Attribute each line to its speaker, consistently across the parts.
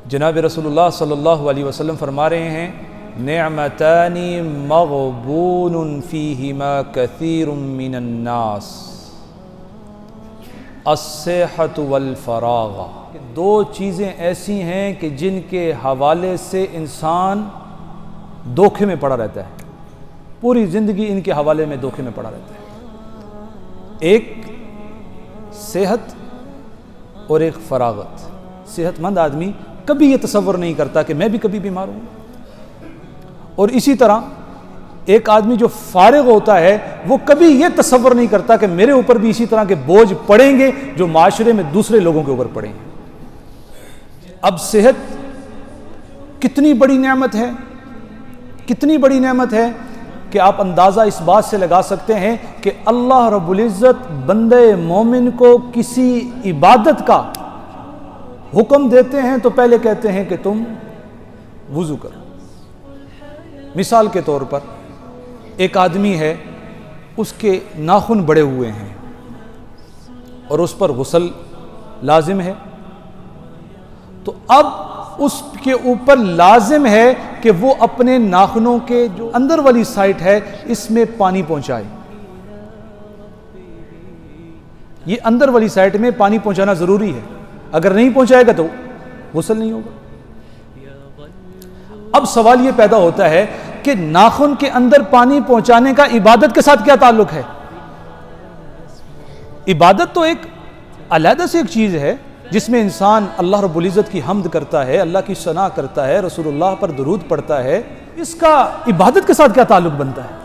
Speaker 1: जनाब रसूलुल्लाह सल्लल्लाहु अलैहि वसल्लम फरमा रहे हैं, निअमतानी मग़बूनुन फ़ीहिमा कसीरुम मिनन नास, अस्सेहतु वल फ़राग़। दो चीज़ें ऐसी हैं कि जिनके हवाले से इंसान धोखे में पड़ा रहता है, पूरी ज़िंदगी इनके हवाले में धोखे में पड़ा रहता है। एक सेहत और एक फ़राग़त। सेहतमंद आदमी कभी ये तसव्वुर नहीं करता कि मैं भी कभी बीमार हूँ, और इसी तरह एक आदमी जो फारिग होता है वो कभी ये तसव्वुर नहीं करता कि मेरे ऊपर भी इसी तरह के बोझ पड़ेंगे जो माशरे में दूसरे लोगों के ऊपर पड़ेंगे। अब सेहत कितनी बड़ी नेमत है, कितनी बड़ी नेमत है कि आप अंदाज़ा इस बात से लगा सकते हैं कि अल्लाह रब्बुल इज़्ज़त बंदे मोमिन को किसी इबादत का हुक्म देते हैं तो पहले कहते हैं कि तुम वुज़ू करो। मिसाल के तौर पर एक आदमी है, उसके नाखून बड़े हुए हैं और उस पर गुस्ल लाजिम है, तो अब उसके ऊपर लाजिम है कि वो अपने नाखूनों के जो अंदर वाली साइड है इसमें पानी पहुंचाए। ये अंदर वाली साइड में पानी पहुंचाना जरूरी है, अगर नहीं पहुंचाएगा तो गुस्ल नहीं होगा। अब सवाल ये पैदा होता है कि नाखून के अंदर पानी पहुंचाने का इबादत के साथ क्या ताल्लुक है? इबादत तो एक अलग से एक चीज है जिसमें इंसान अल्लाह रब्बुल इज़्ज़त की हम्द करता है, अल्लाह की सना करता है, रसूलुल्लाह पर दुरूद पढ़ता है। इसका इबादत के साथ क्या ताल्लुक बनता है?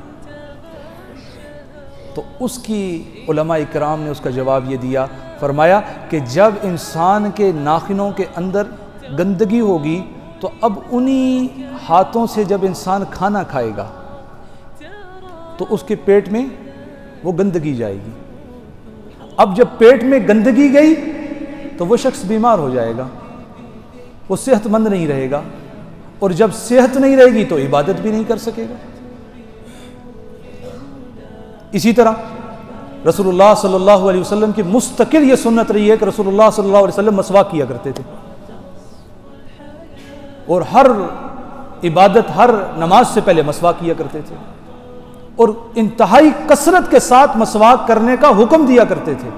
Speaker 1: तो उसकी उलमा इकराम ने उसका जवाब ये दिया, फरमाया कि जब इंसान के नाखूनों के अंदर गंदगी होगी तो अब उन्हीं हाथों से जब इंसान खाना खाएगा तो उसके पेट में वो गंदगी जाएगी। अब जब पेट में गंदगी गई तो वो शख्स बीमार हो जाएगा, वो सेहतमंद नहीं रहेगा, और जब सेहत नहीं रहेगी तो इबादत भी नहीं कर सकेगा। इसी तरह रसूलुल्लाह सल्लल्लाहु अलैहि वसल्लम की मुस्तकिल ये सुन्नत रही है कि रसूलुल्लाह सल्लल्लाहु अलैहि वसल्लम मसवाक किया करते थे, और हर इबादत, हर नमाज से पहले मसवाक किया करते थे, और इंतहाई कसरत के साथ मसवाक करने का हुक्म दिया करते थे।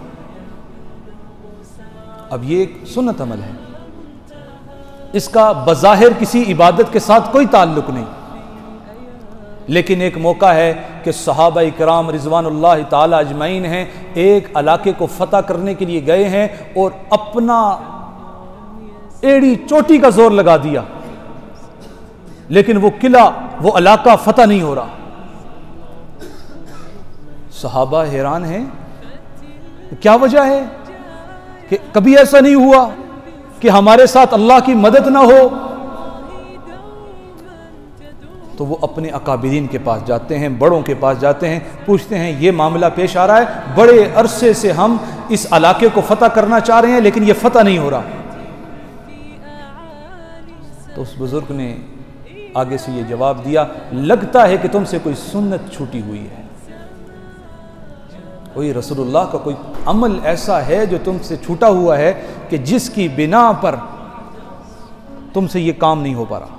Speaker 1: अब ये एक सुन्नत अमल है, इसका बज़ाहिर किसी इबादत के साथ कोई ताल्लुक नहीं, लेकिन एक मौका है कि सहाबा इकराम रिज़वानुल्लाह ताला अजमईन हैं, एक इलाके को फतह करने के लिए गए हैं और अपना एड़ी चोटी का जोर लगा दिया, लेकिन वो किला, वो इलाका फतह नहीं हो रहा। सहाबा हैरान हैं, क्या वजह है कि कभी ऐसा नहीं हुआ कि हमारे साथ अल्लाह की मदद ना हो। तो वो अपने अकाबिरीन के पास जाते हैं, बड़ों के पास जाते हैं, पूछते हैं ये मामला पेश आ रहा है, बड़े अरसे से हम इस इलाके को फतह करना चाह रहे हैं लेकिन ये फतह नहीं हो रहा। तो उस बुजुर्ग ने आगे से ये जवाब दिया, लगता है कि तुमसे कोई सुन्नत छूटी हुई है, कोई रसूलुल्लाह का कोई अमल ऐसा है जो तुमसे छूटा हुआ है कि जिसकी बिना पर तुमसे ये काम नहीं हो पा रहा।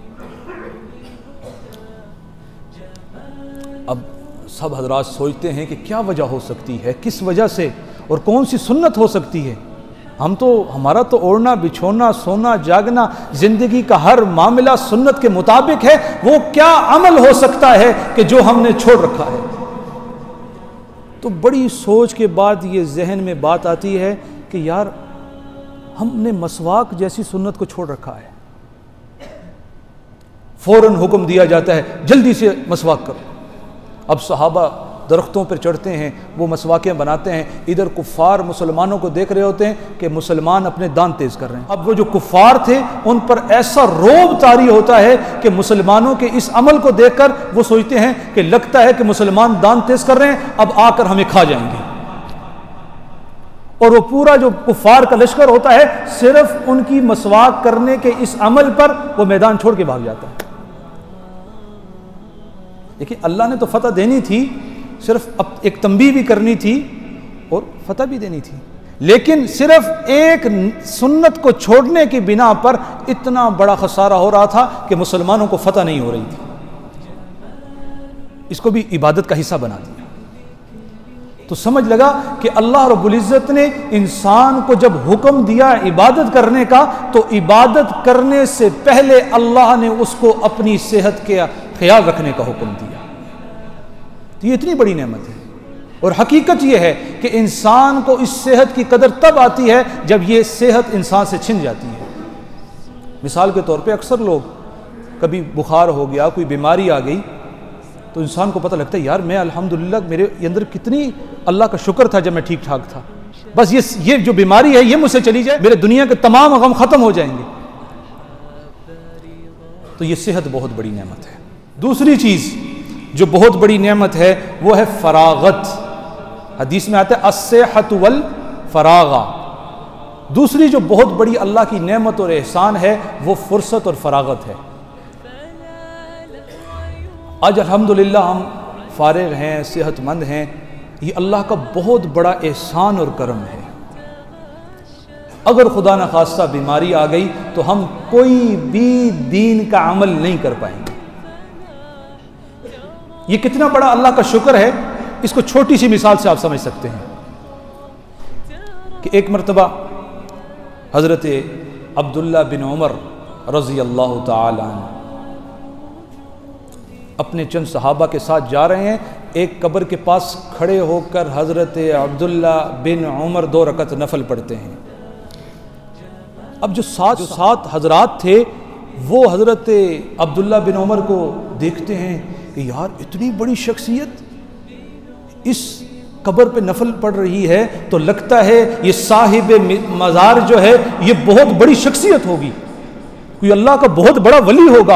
Speaker 1: अब सब हजरात सोचते हैं कि क्या वजह हो सकती है, किस वजह से और कौन सी सुन्नत हो सकती है। हमारा तो ओढ़ना बिछोना, सोना जागना, जिंदगी का हर मामला सुन्नत के मुताबिक है, वो क्या अमल हो सकता है कि जो हमने छोड़ रखा है। तो बड़ी सोच के बाद ये जहन में बात आती है कि यार हमने मसवाक जैसी सुन्नत को छोड़ रखा है। फौरन हुक्म दिया जाता है जल्दी से मसवाक करो। अब सहाबा दरख्तों पर चढ़ते हैं, वो मसवाकें बनाते हैं, इधर कुफ़ार मुसलमानों को देख रहे होते हैं कि मुसलमान अपने दांत तेज़ कर रहे हैं। अब वो जो कुफ़ार थे उन पर ऐसा रोब तारी होता है कि मुसलमानों के इस अमल को देखकर वो सोचते हैं कि लगता है कि मुसलमान दांत तेज़ कर रहे हैं, अब आकर हमें खा जाएंगे। और वो पूरा जो कुफ़ार का लश्कर होता है सिर्फ उनकी मसवाक करने के इस अमल पर वो मैदान छोड़ के भाग जाता है। देखिए अल्लाह ने तो फतह देनी थी, सिर्फ अब एक तंबीह भी करनी थी और फतह भी देनी थी, लेकिन सिर्फ एक सुन्नत को छोड़ने की बिना पर इतना बड़ा खसारा हो रहा था कि मुसलमानों को फतह नहीं हो रही थी। इसको भी इबादत का हिस्सा बना दिया। तो समझ लगा कि अल्लाह रब्बुल इज़्ज़त ने इंसान को जब हुक्म दिया इबादत करने का, तो इबादत करने से पहले अल्लाह ने उसको अपनी सेहत के ख्याल रखने का हुक्म दिया। तो ये इतनी बड़ी नेमत है। और हकीकत यह है कि इंसान को इस सेहत की कदर तब आती है जब ये सेहत इंसान से छिन जाती है। मिसाल के तौर पे अक्सर लोग, कभी बुखार हो गया, कोई बीमारी आ गई, तो इंसान को पता लगता है यार मैं अल्हम्दुलिल्लाह मेरे अंदर कितनी अल्लाह का शुक्र था जब मैं ठीक ठाक था, बस ये जो बीमारी है ये मुझसे चली जाए, मेरे दुनिया के तमाम गम खत्म हो जाएंगे। तो ये सेहत बहुत बड़ी नेमत है। दूसरी चीज जो बहुत बड़ी नेमत है वो है फरागत। हदीस में आता है अस्सेहत वल फरागा। दूसरी जो बहुत बड़ी अल्लाह की नेमत और एहसान है वो फुर्सत और फरागत है। आज अल्हम्दुलिल्लाह हम फारिग हैं, सेहतमंद हैं, ये अल्लाह का बहुत बड़ा एहसान और करम है। अगर खुदा न खास्ता बीमारी आ गई तो हम कोई भी दीन का अमल नहीं कर पाएंगे। ये कितना बड़ा अल्लाह का शुक्र है, इसको छोटी सी मिसाल से आप समझ सकते हैं कि एक मरतबा हज़रत अब्दुल्ला बिन उमर रज़ी अल्लाह तआला अन्हु अपने चंद सहाबा के साथ जा रहे हैं। एक कब्र के पास खड़े होकर हज़रत अब्दुल्ला बिन उमर 2 रकत नफल पढ़ते हैं। अब जो सात हजरात थे वो हज़रत अब्दुल्ला बिन उमर को देखते हैं कि यार इतनी बड़ी शख्सियत इस कब्र पे नफल पढ़ रही है, तो लगता है ये साहिब मज़ार जो है ये बहुत बड़ी शख्सियत होगी, कोई अल्लाह का बहुत बड़ा वली होगा।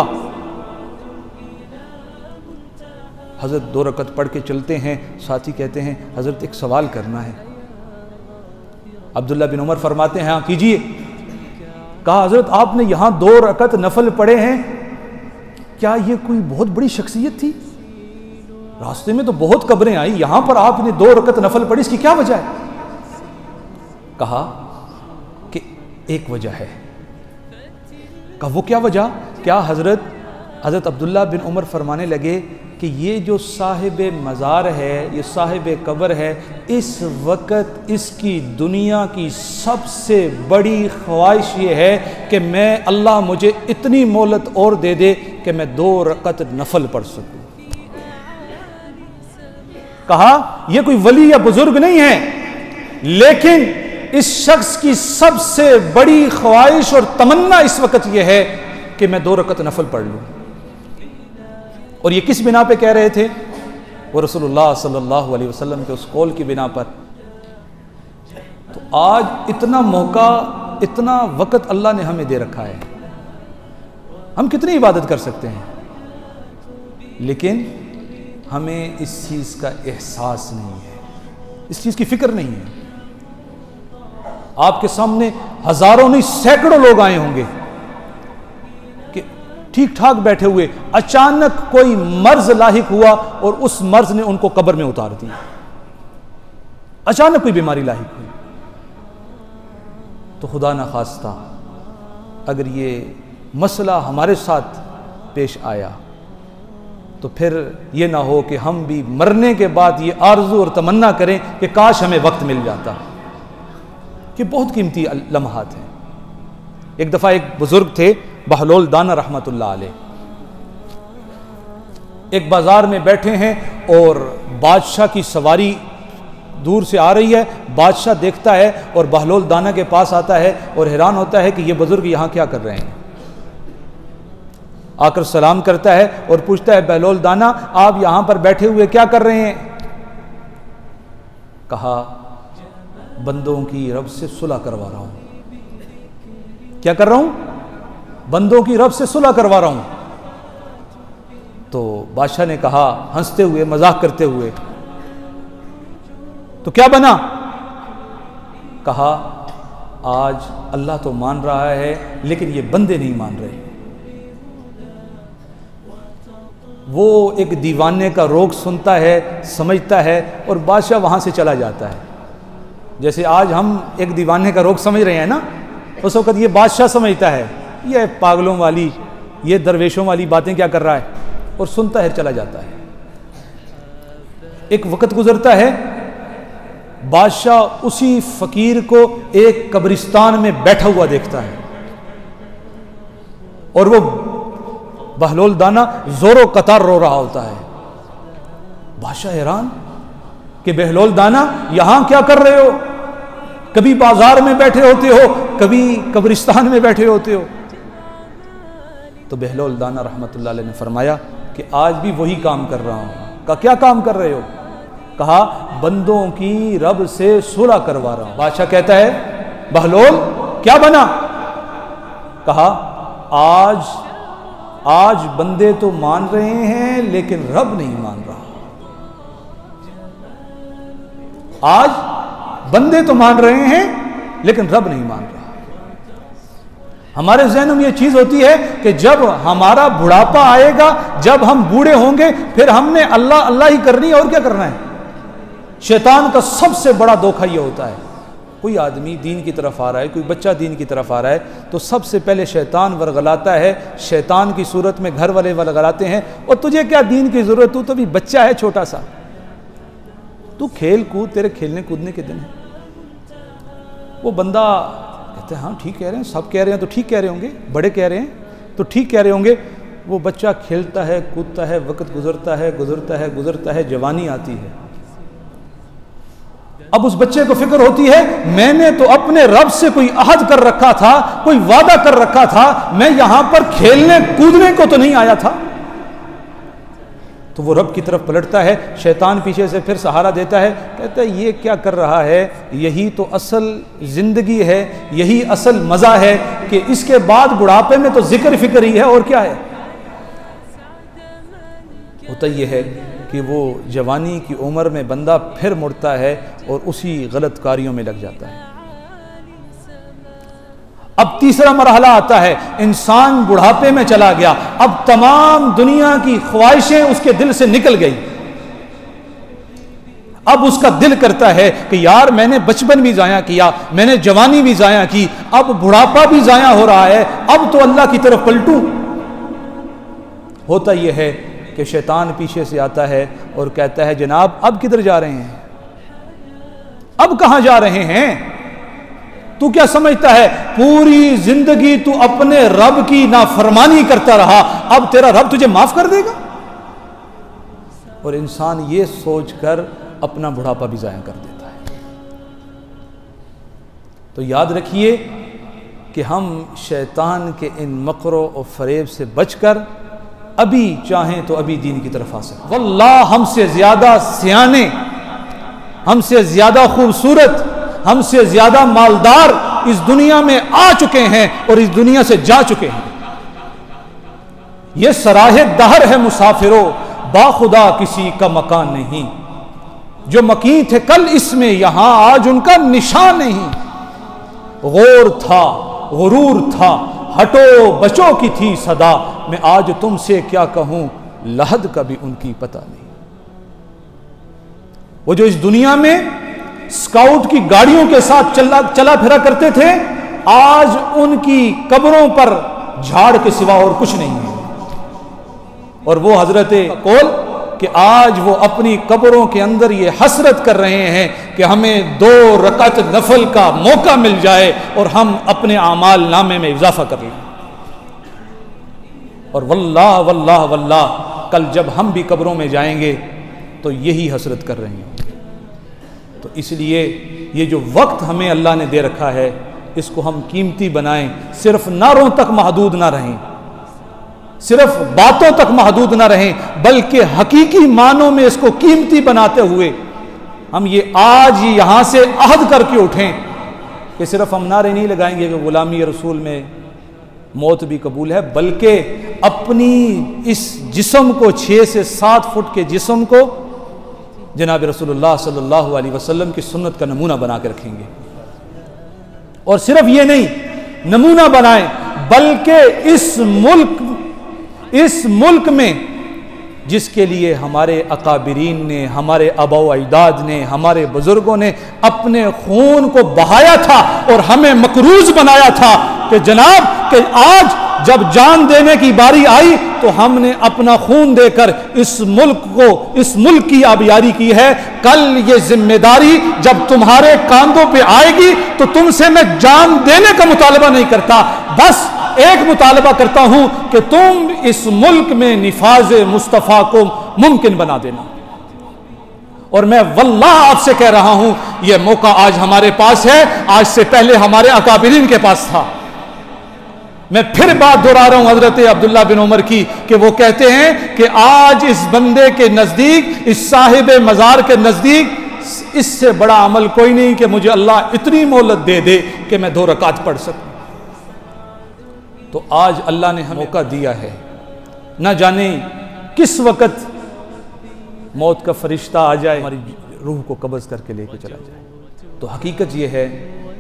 Speaker 1: हज़रत 2 रकत पढ़ के चलते हैं। साथी कहते हैं हज़रत एक सवाल करना है। अब्दुल्ला बिन उमर फरमाते हैं हाँ कीजिए। कहा हज़रत आपने यहाँ 2 रकत नफल पढ़े हैं, क्या ये कोई बहुत बड़ी शख्सियत थी? रास्ते में तो बहुत कब्रें आई, यहां पर आपने 2 रकत नफल पढ़ी, इसकी क्या वजह है? कहा कि एक वजह है। कहा वो क्या वजह? क्या? हज़रत अब्दुल्ला बिन उमर फरमाने लगे कि ये जो साहिब मज़ार है, ये साहिब कब्र है, इस वक़्त इसकी दुनिया की सबसे बड़ी ख्वाहिश ये है कि मैं अल्लाह मुझे इतनी मोहलत और दे दे कि मैं 2 रकत नफल पढ़ सकूं। कहा यह कोई वली या बुजुर्ग नहीं है, लेकिन इस शख्स की सबसे बड़ी ख्वाहिश और तमन्ना इस वक़्त यह है कि मैं 2 रकत नफल पढ़ लूं। और ये किस बिना पे कह रहे थे? वो रसूलुल्लाह सल्लल्लाहु अलैहि वसल्लम के उस कौल की बिना पर। तो आज इतना मौका, इतना वक़्त अल्लाह ने हमें दे रखा है, हम कितनी इबादत कर सकते हैं, लेकिन हमें इस चीज़ का एहसास नहीं है, इस चीज़ की फिक्र नहीं है। आपके सामने हज़ारों नहीं सैकड़ों लोग आए होंगे कि ठीक ठाक बैठे हुए, अचानक कोई मर्ज लाहिक हुआ और उस मर्ज ने उनको कब्र में उतार दिया। अचानक कोई बीमारी लाहिक हुई तो खुदा न खास्ता अगर ये मसला हमारे साथ पेश आया तो फिर ये ना हो कि हम भी मरने के बाद ये आरज़ू और तमन्ना करें कि काश हमें वक्त मिल जाता। कि बहुत कीमती लम्हात हैं। एक दफ़ा एक बुज़ुर्ग थे बहलोल दाना रहमतुल्लाह अलैह, एक बाज़ार में बैठे हैं और बादशाह की सवारी दूर से आ रही है। बादशाह देखता है और बहलोल दाना के पास आता है और हैरान होता है कि ये बुज़ुर्ग यहाँ क्या कर रहे हैं। आकर सलाम करता है और पूछता है बहलोल दाना आप यहां पर बैठे हुए क्या कर रहे हैं? कहा बंदों की रब से सुलह करवा रहा हूं। क्या कर रहा हूं? बंदों की रब से सुलह करवा रहा हूं। तो बादशाह ने कहा हंसते हुए, मजाक करते हुए, तो क्या बना? कहा आज अल्लाह तो मान रहा है लेकिन ये बंदे नहीं मान रहे। वो एक दीवाने का रोग सुनता है, समझता है और बादशाह वहां से चला जाता है। जैसे आज हम एक दीवाने का रोग समझ रहे हैं ना, उस वक़्त ये बादशाह समझता है ये पागलों वाली, ये दरवेशों वाली बातें क्या कर रहा है, और सुनता है चला जाता है। एक वक़्त गुजरता है, बादशाह उसी फ़कीर को एक कब्रिस्तान में बैठा हुआ देखता है और वो बहलोल दाना जोरों कतार रो रहा होता है। बादशाह हैरान कि बहलोल दाना यहां क्या कर रहे हो, कभी बाजार में बैठे होते हो, कभी कब्रिस्तान में बैठे होते हो। तो बहलोल दाना रहमतुल्लाह अलैह ने फरमाया कि आज भी वही काम कर रहा हूं। का क्या काम कर रहे हो? कहा बंदों की रब से सुलह करवा रहा हूं। बादशाह कहता है बहलोल क्या बना? कहा आज बंदे तो मान रहे हैं लेकिन रब नहीं मान रहा। आज बंदे तो मान रहे हैं लेकिन रब नहीं मान रहा। हमारे ज़हन में ये चीज होती है कि जब हमारा बुढ़ापा आएगा, जब हम बूढ़े होंगे, फिर हमने अल्लाह अल्लाह ही करनी है और क्या करना है। शैतान का सबसे बड़ा धोखा ये होता है, कोई आदमी दीन की तरफ आ रहा है, कोई बच्चा दीन की तरफ आ रहा है, तो सबसे पहले शैतान वर्गलाता है, शैतान की सूरत में घर वाले वर्गलाते हैं, और तुझे क्या दीन की ज़रूरत, तू तो अभी बच्चा है छोटा सा, तू खेल कूद, तेरे खेलने कूदने के दिन है। वो बंदा कहते हैं हाँ ठीक कह रहे हैं, सब कह रहे हैं तो ठीक कह रहे होंगे, बड़े कह रहे हैं तो ठीक कह रहे होंगे। वो बच्चा खेलता है कूदता है, वक्त गुजरता है गुजरता है गुजरता है, जवानी आती है। अब उस बच्चे को फिक्र होती है मैंने तो अपने रब से कोई अहद कर रखा था, कोई वादा कर रखा था, मैं यहां पर खेलने कूदने को तो नहीं आया था। तो वो रब की तरफ पलटता है, शैतान पीछे से फिर सहारा देता है, कहता है ये क्या कर रहा है, यही तो असल जिंदगी है, यही असल मजा है कि इसके बाद बुढ़ापे में तो जिक्र फिक्र ही है और क्या है। होता यह है कि वो जवानी की उम्र में बंदा फिर मुड़ता है और उसी गलत कार्यों में लग जाता है। अब तीसरा मरहला आता है, इंसान बुढ़ापे में चला गया, अब तमाम दुनिया की ख्वाहिशें उसके दिल से निकल गई। अब उसका दिल करता है कि यार मैंने बचपन भी जाया किया, मैंने जवानी भी जाया की, अब बुढ़ापा भी जाया हो रहा है, अब तो अल्लाह की तरफ पलटूं। होता यह है कि शैतान पीछे से आता है और कहता है जनाब अब किधर जा रहे हैं, अब कहां जा रहे हैं, तू क्या समझता है पूरी जिंदगी तू अपने रब की नाफरमानी करता रहा, अब तेरा रब तुझे माफ कर देगा। और इंसान ये सोचकर अपना बुढ़ापा भी ज़ाया कर देता है। तो याद रखिए कि हम शैतान के इन मकरों और फरेब से बचकर अभी चाहें तो अभी दीन की तरफ आ सकते। वल्लाह हमसे ज्यादा सियाने, हमसे ज्यादा खूबसूरत, हमसे ज्यादा मालदार इस दुनिया में आ चुके हैं और इस दुनिया से जा चुके हैं। यह सराहे दहर है मुसाफिरों, बाखुदा किसी का मकान नहीं, जो मकीन थे कल इसमें यहां आज उनका निशान नहीं। गौर था गुरूर था, हटो बचो की थी सदा, मैं आज तुमसे क्या कहूं लहद का भी उनकी पता नहीं। वो जो इस दुनिया में स्काउट की गाड़ियों के साथ चला फिरा करते थे, आज उनकी कब्रों पर झाड़ के सिवा और कुछ नहीं है। और वो हजरत कौल कि आज वो अपनी कब्रों के अंदर ये हसरत कर रहे हैं कि हमें 2 रकात नफल का मौका मिल जाए और हम अपने आमाल नामे में इजाफा कर लें। और वल्लाह वल्लाह वल्लाह कल जब हम भी कब्रों में जाएंगे तो यही हसरत कर रहे हैं। तो इसलिए ये जो वक्त हमें अल्लाह ने दे रखा है इसको हम कीमती बनाएं, सिर्फ नारों तक महदूद ना रहें, सिर्फ बातों तक महदूद ना रहें, बल्कि हकीकी मानों में इसको कीमती बनाते हुए हम ये आज यहां से अहद करके उठें कि सिर्फ हम नारे नहीं लगाएंगे कि गुलामी रसूल में मौत भी कबूल है, बल्कि अपनी इस जिस्म को 6 से 7 फुट के जिस्म को जनाब रसूलुल्लाह सल्लल्लाहु अलैहि वसल्लम की सुन्नत का नमूना बना के रखेंगे। और सिर्फ ये नहीं नमूना बनाएं, बल्कि इस मुल्क में जिसके लिए हमारे अकाबिरीन ने, हमारे आबा अजदाद ने, हमारे बुजुर्गों ने अपने खून को बहाया था और हमें मकरूज बनाया था कि जनाब कि आज जब जान देने की बारी आई तो हमने अपना खून देकर इस मुल्क की आबियारी की है। कल ये जिम्मेदारी जब तुम्हारे कांधों पे आएगी तो तुमसे मैं जान देने का मुतालबा नहीं करता, बस एक मुतालबा करता हूं कि तुम इस मुल्क में निफाज मुस्तफ़ा को मुमकिन बना देना। और मैं वल्लाह आपसे कह रहा हूं यह मौका आज हमारे पास है, आज से पहले हमारे अकाबिरीन के पास था। मैं फिर बात दोहरा रहा हूं हजरत अब्दुल्ला बिन उमर की कि वो कहते हैं कि आज इस बंदे के नजदीक, इस साहिब मजार के नजदीक इससे बड़ा अमल कोई नहीं कि मुझे अल्लाह इतनी मोहलत दे दे कि मैं 2 रकात पढ़ सकूं। तो आज अल्लाह ने हमें मौका दिया है, ना जाने किस वक्त मौत का फरिश्ता आ जाए, हमारी रूह को कब्ज़ करके लेके चला जाए। तो हकीकत यह है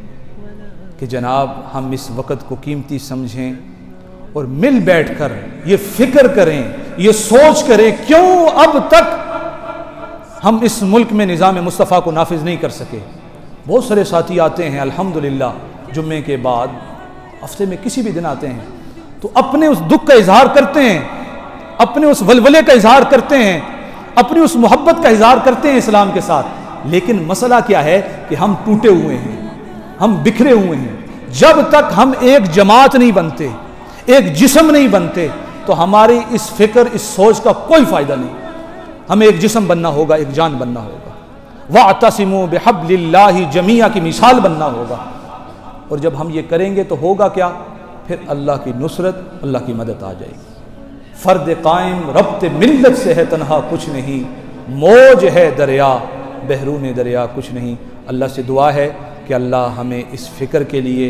Speaker 1: कि जनाब हम इस वक़्त को कीमती समझें और मिल बैठकर ये फ़िक्र करें, ये सोच करें क्यों अब तक हम इस मुल्क में निज़ाम मुस्तफ़ा को नाफिज नहीं कर सके। बहुत सारे साथी आते हैं अल्हम्दुलिल्लाह जुम्मे के बाद, हफ्ते में किसी भी दिन आते हैं तो अपने उस दुख का इजहार करते हैं, अपने उस वलवले का इजहार करते हैं, अपनी उस मोहब्बत का इजहार करते हैं इस्लाम के साथ। लेकिन मसला क्या है कि हम टूटे हुए हैं, हम बिखरे हुए हैं। जब तक हम एक जमात नहीं बनते, एक जिस्म नहीं बनते, तो हमारी इस फिक्र, इस सोच का कोई फ़ायदा नहीं। हमें एक जिस्म बनना होगा, एक जान बनना होगा, वातसिमू बिहब्लिल्लाहि जमीआ की मिसाल बनना होगा। और जब हम ये करेंगे तो होगा क्या, फिर अल्लाह की नुसरत, अल्लाह की मदद आ जाएगी। फ़र्द कायम रब्त मिल्लत से है तन्हा कुछ नहीं, मौज है दरिया बहरूने दरिया कुछ नहीं। अल्लाह से दुआ है कि अल्लाह हमें इस फ़िक्र के लिए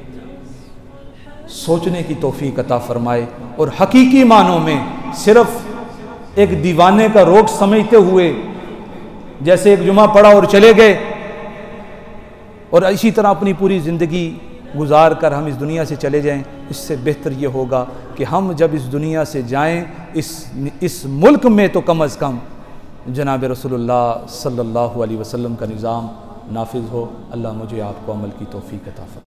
Speaker 1: सोचने की तौफीक अता फरमाए और हकीकी मानों में सिर्फ एक दीवाने का रोग समझते हुए जैसे एक जुमा पढ़ा और चले गए और इसी तरह अपनी पूरी ज़िंदगी गुजार कर हम इस दुनिया से चले जाएं, इससे बेहतर ये होगा कि हम जब इस दुनिया से जाएं इस मुल्क में तो कम अज़ कम जनाब रसूलुल्लाह सल्लल्लाहु अलैहि वसल्लम का निज़ाम नाफिज हो। अल्लाह मुझे आपको अमल की तौफीक अता फरमाए।